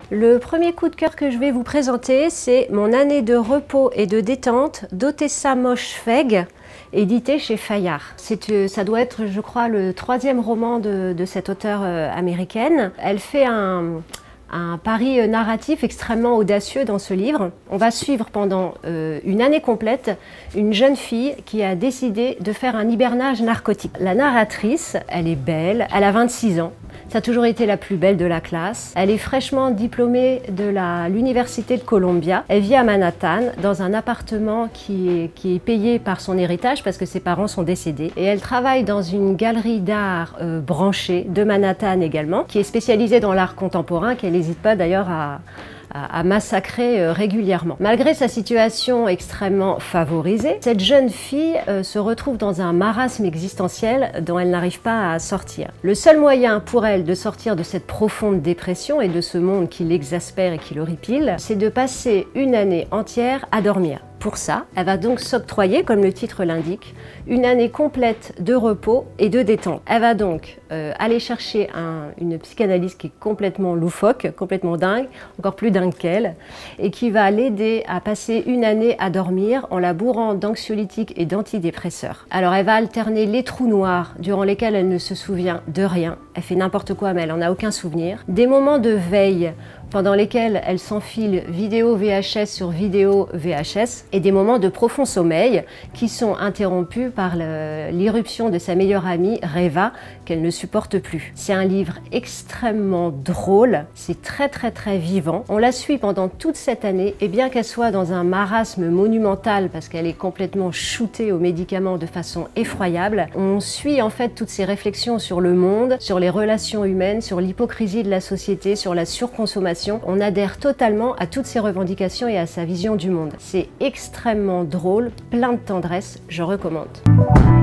Le premier coup de cœur que je vais vous présenter, c'est Mon année de repos et de détente d'Otessa Moshfegh, édité chez Fayard. Ça doit être, je crois, le 3e roman de cette auteure américaine. Elle fait un pari narratif extrêmement audacieux dans ce livre. On va suivre pendant une année complète une jeune fille qui a décidé de faire un hibernage narcotique. La narratrice, elle est belle, elle a 26 ans. Ça a toujours été la plus belle de la classe. Elle est fraîchement diplômée de l'université de Columbia. Elle vit à Manhattan dans un appartement qui est payé par son héritage parce que ses parents sont décédés. Et elle travaille dans une galerie d'art branchée de Manhattan également, qui est spécialisée dans l'art contemporain, qu'elle n'hésite pas d'ailleurs à massacrer régulièrement. Malgré sa situation extrêmement favorisée, cette jeune fille se retrouve dans un marasme existentiel dont elle n'arrive pas à sortir. Le seul moyen pour elle de sortir de cette profonde dépression et de ce monde qui l'exaspère et qui l'horripile, c'est de passer une année entière à dormir. Pour ça, elle va donc s'octroyer, comme le titre l'indique, une année complète de repos et de détente. Elle va donc aller chercher une psychanalyste qui est complètement loufoque, complètement dingue, encore plus dingue qu'elle, et qui va l'aider à passer une année à dormir en la bourrant d'anxiolytiques et d'antidépresseurs. Alors elle va alterner les trous noirs durant lesquels elle ne se souvient de rien, elle fait n'importe quoi mais elle n'en a aucun souvenir, des moments de veille pendant lesquels elle s'enfile vidéo VHS sur vidéo VHS et des moments de profond sommeil qui sont interrompus par l'irruption de sa meilleure amie Reva qu'elle ne supporte plus. C'est un livre extrêmement drôle, c'est très vivant. On la suit pendant toute cette année et bien qu'elle soit dans un marasme monumental parce qu'elle est complètement shootée aux médicaments de façon effroyable, on suit en fait toutes ses réflexions sur le monde, sur les relations humaines, sur l'hypocrisie de la société, sur la surconsommation. On adhère totalement à toutes ses revendications et à sa vision du monde. C'est extrêmement drôle, plein de tendresse, je recommande.